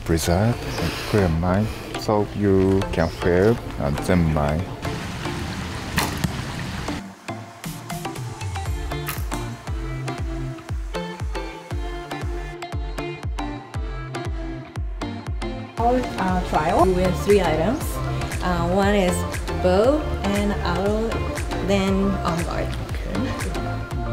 preserve and clear mind so you can feel the mind. Our trial with 3 items. One is bow and arrow, then on guard. Okay.